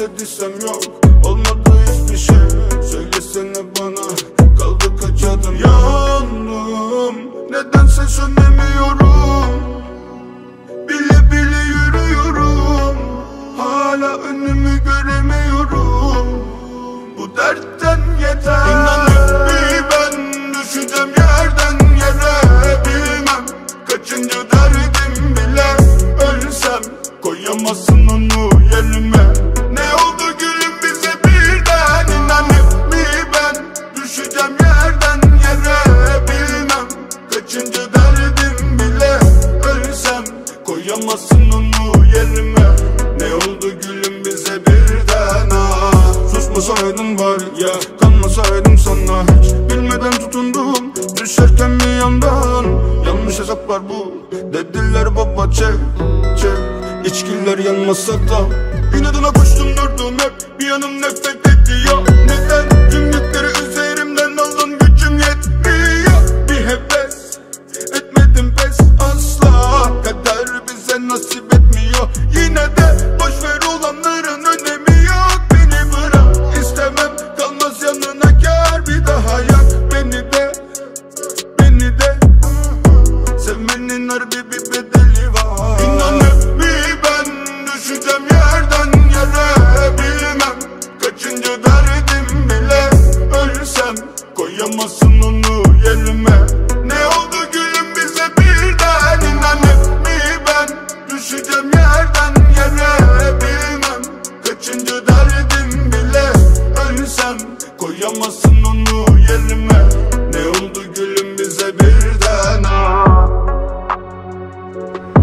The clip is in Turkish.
istediysem yok, olmadı hiçbir şey. Söylesene bana, kaldı kaç adım. Yandım, nedense sönemiyorum. Bile bile yürüyorum, hala önümü göremiyorum. Bu dertten yeter. İnanın bir ben düşeceğim yerden yere. Bilmem kaçıncı derdim bile. Ölsem koyamazsın onu yerime. Ne oldu gülüm bize birden? İnanın bir ben düşeceğim yerden yere. Bilmem kaçıncı derdim bile. Ölsem koyamazsın onu yerime. Ne oldu gülüm bize birden? Susmasaydın var ya, kanmasaydım sana hiç. Bilmeden tutundum, düşerken bir yandan. Yanlış hesaplar bu, dediler baba çek çek. İçkiler yanmasa da inadına koştum durdum hep. Bir yanım nefret ediyor. Neden tüm yükleri üzerimden aldın, gücüm yetmiyor. Bir heves etmedim pes asla. Kader bize nasip etmiyor. Yine de boşver olanların önemi yok. Beni bırak istemem, kalmaz yanına kâr. Bir daha yak beni de, beni de. Sevmenin harbi bir bedeli var. İnanıp bir ben düşeceğim yerden yere. Bilmem kaçıncı derdim bile. Ölsem koyamazsın onu yerime. Ne oldu gülüm bize birden? İnanıp bir ben düşeceğim yerden yere. Bilmem kaçıncı derdim bile. Ölsem koyamazsın onu yerime. Ne oldu gülüm bize birden?